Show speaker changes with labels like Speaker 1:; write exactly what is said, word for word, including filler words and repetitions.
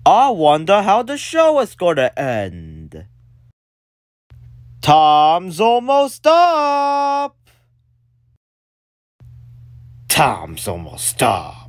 Speaker 1: I wonder how the show is gonna end. Time's almost up. Time's almost up.